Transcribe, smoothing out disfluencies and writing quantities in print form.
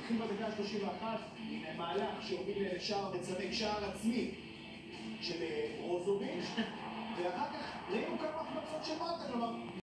התחיל בדקה 31 עם מהלך שהוביל לשער מצמק, שער עצמי של ברוזוביץ', ואחר כך ראינו כמה החמצות של מלכה, כלומר